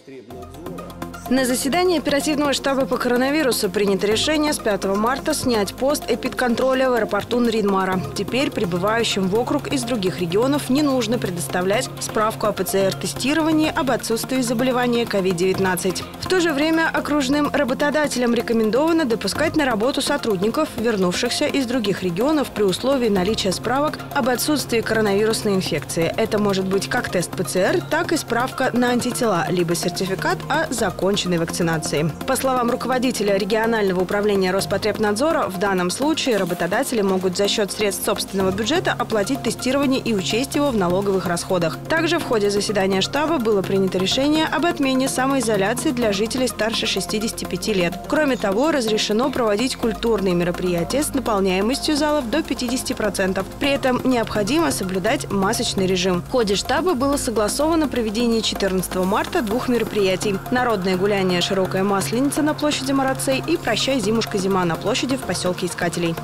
На заседании оперативного штаба по коронавирусу принято решение с 5 марта снять пост эпидконтроля в аэропорту Нарьян-Мара. Теперь прибывающим в округ из других регионов не нужно предоставлять справку о ПЦР-тестировании об отсутствии заболевания COVID-19. В то же время окружным работодателям рекомендовано допускать на работу сотрудников, вернувшихся из других регионов при условии наличия справок об отсутствии коронавирусной инфекции. Это может быть как тест ПЦР, так и справка на антитела, либо сертификат о законченной вакцинации. По словам руководителя регионального управления Роспотребнадзора, в данном случае работодатели могут за счет средств собственного бюджета оплатить тестирование и учесть его в налоговых расходах. Также в ходе заседания штаба было принято решение об отмене самоизоляции для жителей старше 65 лет. Кроме того, разрешено проводить культурные мероприятия с наполняемостью залов до 50%. При этом необходимо соблюдать масочный режим. В ходе штаба было согласовано проведение 14 марта двух мероприятий: народное гуляние «Широкая масленица» на площади Марацей и «Прощай, зимушка, зима» на площади в поселке Искателей.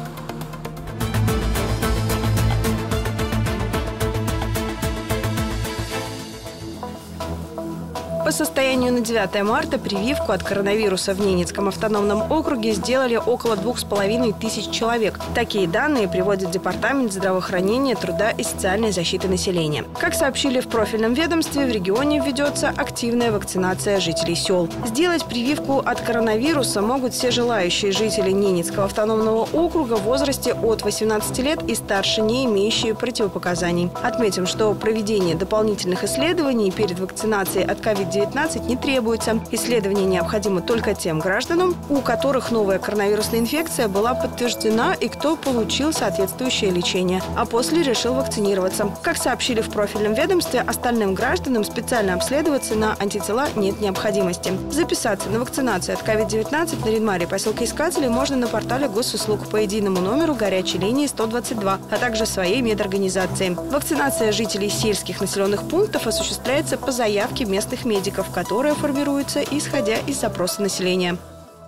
По состоянию на 9 марта прививку от коронавируса в Ненецком автономном округе сделали около 2500 человек. Такие данные приводит Департамент здравоохранения, труда и социальной защиты населения. Как сообщили в профильном ведомстве, в регионе ведется активная вакцинация жителей сел. Сделать прививку от коронавируса могут все желающие жители Ненецкого автономного округа в возрасте от 18 лет и старше, не имеющие противопоказаний. Отметим, что проведение дополнительных исследований перед вакцинацией от COVID-19 не требуется. Исследование необходимо только тем гражданам, у которых новая коронавирусная инфекция была подтверждена и кто получил соответствующее лечение, а после решил вакцинироваться. Как сообщили в профильном ведомстве, остальным гражданам специально обследоваться на антитела нет необходимости. Записаться на вакцинацию от COVID-19 в Нарьян-Маре, поселке Искателей, можно на портале госуслуг по единому номеру горячей линии 122, а также своей медорганизации. Вакцинация жителей сельских населенных пунктов осуществляется по заявке местных медиков, которая формируется исходя из запроса населения.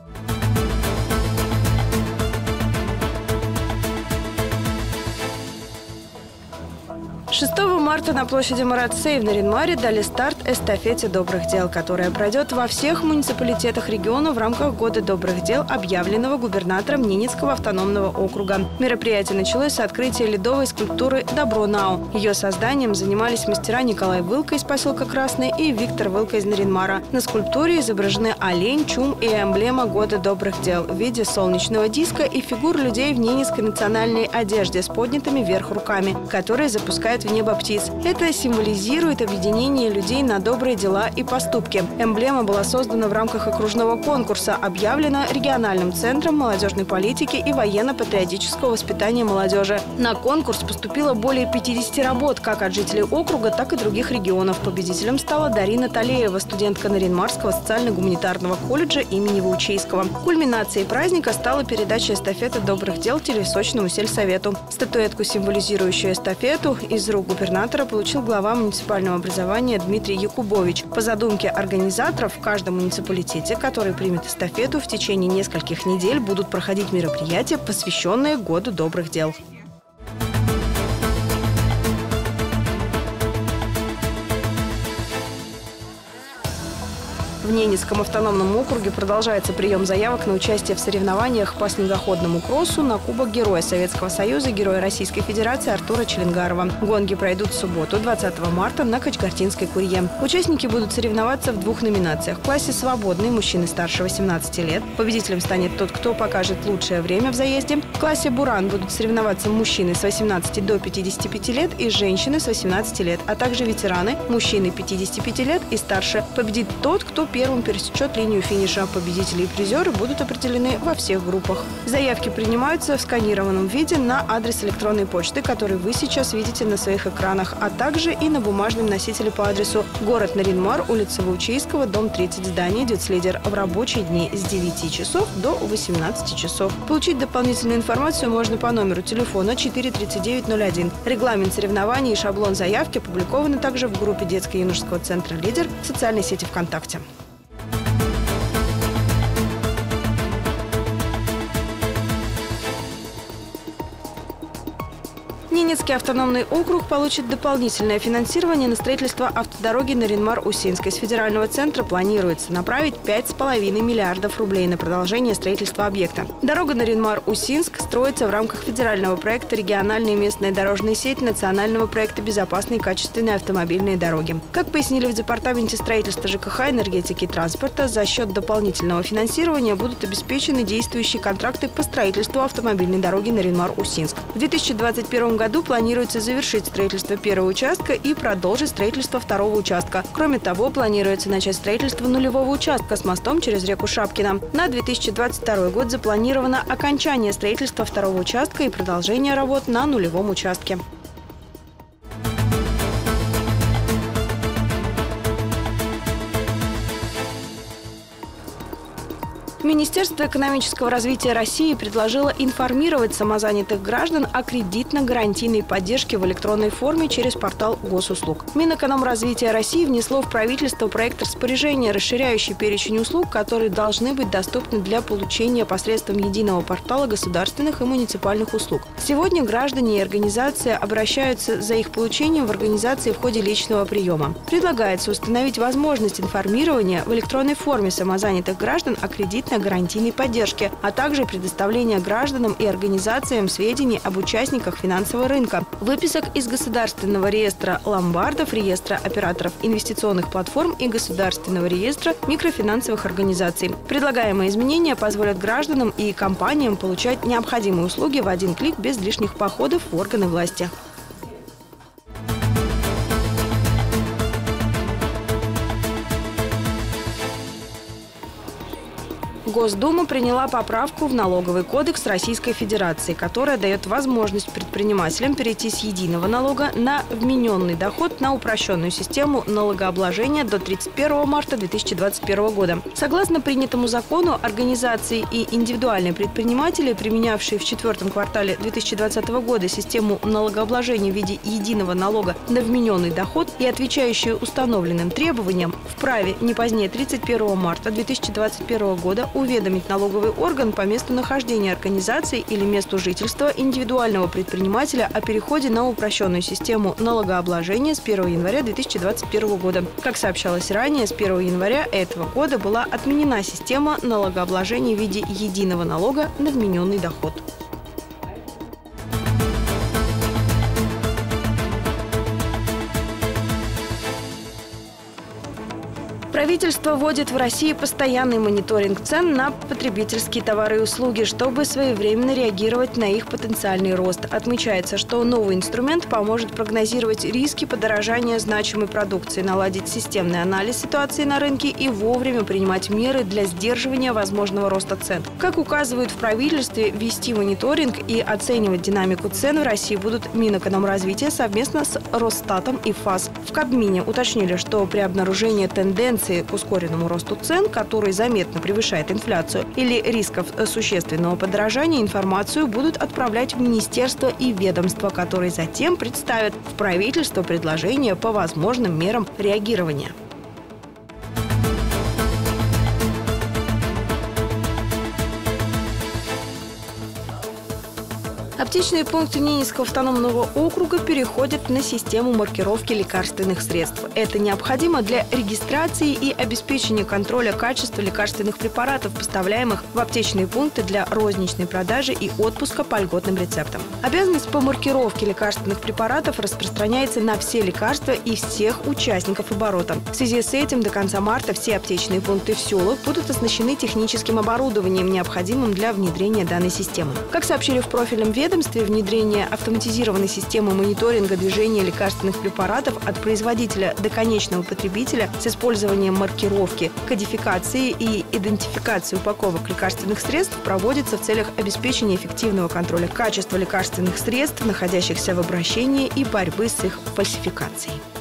6 марта на площади Марацей в Нарьян-Маре дали старт эстафете добрых дел, которая пройдет во всех муниципалитетах региона в рамках Года добрых дел, объявленного губернатором Ненецкого автономного округа. Мероприятие началось с открытия ледовой скульптуры «Добро Нау». Ее созданием занимались мастера Николай Вылка из поселка Красный и Виктор Вылка из Нарьян-Мара. На скульптуре изображены олень, чум и эмблема Года добрых дел в виде солнечного диска и фигур людей в ненецкой национальной одежде с поднятыми вверх руками, которые запускают в небо птиц. Это символизирует объединение людей на добрые дела и поступки. Эмблема была создана в рамках окружного конкурса, объявлена региональным центром молодежной политики и военно-патриотического воспитания молодежи. На конкурс поступило более 50 работ, как от жителей округа, так и других регионов. Победителем стала Дарина Талеева, студентка Нарьян-Марского социально-гуманитарного колледжа имени Ваучейского. Кульминацией праздника стала передача эстафеты добрых дел Телесочному сельсовету. Статуэтку, символизирующую эстафету, из рук губернатора получил глава муниципального образования Дмитрий Якубович. По задумке организаторов, в каждом муниципалитете, который примет эстафету, в течение нескольких недель будут проходить мероприятия, посвященные Году добрых дел. В Ненецком автономном округе продолжается прием заявок на участие в соревнованиях по снегоходному кроссу на Кубок Героя Советского Союза, Героя Российской Федерации Артура Челенгарова. Гонки пройдут в субботу, 20 марта, на Качкартинской Курье. Участники будут соревноваться в двух номинациях. В классе «Свободный» мужчины старше 18 лет. Победителем станет тот, кто покажет лучшее время в заезде. В классе «Буран» будут соревноваться мужчины с 18 до 55 лет и женщины с 18 лет, а также ветераны, мужчины 55 лет и старше. Победит тот, кто первым пересечет линию финиша. Победители и призеры будут определены во всех группах. Заявки принимаются в сканированном виде на адрес электронной почты, который вы сейчас видите на своих экранах, а также и на бумажном носителе по адресу: город Нарьян-Мар, улица Ваучейского, дом 30, здание «Дюцлидер», в рабочие дни с 9 часов до 18 часов. Получить дополнительную информацию можно по номеру телефона 43901. Регламент соревнований и шаблон заявки опубликованы также в группе детско-юношеского центра «Лидер» в социальной сети ВКонтакте. Ненецкий автономный округ получит дополнительное финансирование на строительство автодороги Нарин-Мар-Усинск. Из федерального центра планируется направить 5,5 миллиардов рублей на продолжение строительства объекта. Дорога Нарин-Мар-Усинск строится в рамках федерального проекта «Региональная и местная дорожная сеть» национального проекта «Безопасные и качественные автомобильные дороги». Как пояснили в Департаменте строительства ЖКХ, энергетики и транспорта, за счет дополнительного финансирования будут обеспечены действующие контракты по строительству автомобильной дороги Нарин-Мар-Усинск. В 2021 году планируется завершить строительство первого участка и продолжить строительство второго участка. Кроме того, планируется начать строительство нулевого участка с мостом через реку Шапкина. На 2022 год запланировано окончание строительства второго участка и продолжение работ на нулевом участке. Министерство экономического развития России предложило информировать самозанятых граждан о кредитно-гарантийной поддержке в электронной форме через портал госуслуг. Минэкономразвития России внесло в правительство проект распоряжения, расширяющий перечень услуг, которые должны быть доступны для получения посредством единого портала государственных и муниципальных услуг. Сегодня граждане и организации обращаются за их получением в организации в ходе личного приема. Предлагается установить возможность информирования в электронной форме самозанятых граждан о кредитно-гарантийной поддержке, а также предоставления гражданам и организациям сведений об участниках финансового рынка, выписок из Государственного реестра ломбардов, реестра операторов инвестиционных платформ и Государственного реестра микрофинансовых организаций. Предлагаемые изменения позволят гражданам и компаниям получать необходимые услуги в один клик без лишних походов в органы власти. Госдума приняла поправку в Налоговый кодекс Российской Федерации, которая дает возможность предпринимателям перейти с единого налога на вмененный доход на упрощенную систему налогообложения до 31 марта 2021 года. Согласно принятому закону, организации и индивидуальные предприниматели, применявшие в четвертом квартале 2020 года систему налогообложения в виде единого налога на вмененный доход и отвечающие установленным требованиям, вправе не позднее 31 марта 2021 года уведомить налоговый орган по месту нахождения организации или месту жительства индивидуального предпринимателя о переходе на упрощенную систему налогообложения с 1 января 2021 года. Как сообщалось ранее, с 1 января этого года была отменена система налогообложения в виде единого налога на вмененный доход. Правительство вводит в России постоянный мониторинг цен на потребительские товары и услуги, чтобы своевременно реагировать на их потенциальный рост. Отмечается, что новый инструмент поможет прогнозировать риски подорожания значимой продукции, наладить системный анализ ситуации на рынке и вовремя принимать меры для сдерживания возможного роста цен. Как указывают в правительстве, вести мониторинг и оценивать динамику цен в России будут Минэкономразвития совместно с Росстатом и ФАС. В Кабмине уточнили, что при обнаружении тенденции к ускоренному росту цен, который заметно превышает инфляцию, или рисков существенного подорожания, информацию будут отправлять в министерства и ведомства, которые затем представят в правительство предложения по возможным мерам реагирования. Аптечные пункты Ненецкого автономного округа переходят на систему маркировки лекарственных средств. Это необходимо для регистрации и обеспечения контроля качества лекарственных препаратов, поставляемых в аптечные пункты для розничной продажи и отпуска по льготным рецептам. Обязанность по маркировке лекарственных препаратов распространяется на все лекарства и всех участников оборота. В связи с этим до конца марта все аптечные пункты в селах будут оснащены техническим оборудованием, необходимым для внедрения данной системы. Как сообщили в профильном ведомстве, внедрение автоматизированной системы мониторинга движения лекарственных препаратов от производителя до конечного потребителя с использованием маркировки, кодификации и идентификации упаковок лекарственных средств проводится в целях обеспечения эффективного контроля качества лекарственных средств, находящихся в обращении, и борьбы с их фальсификацией.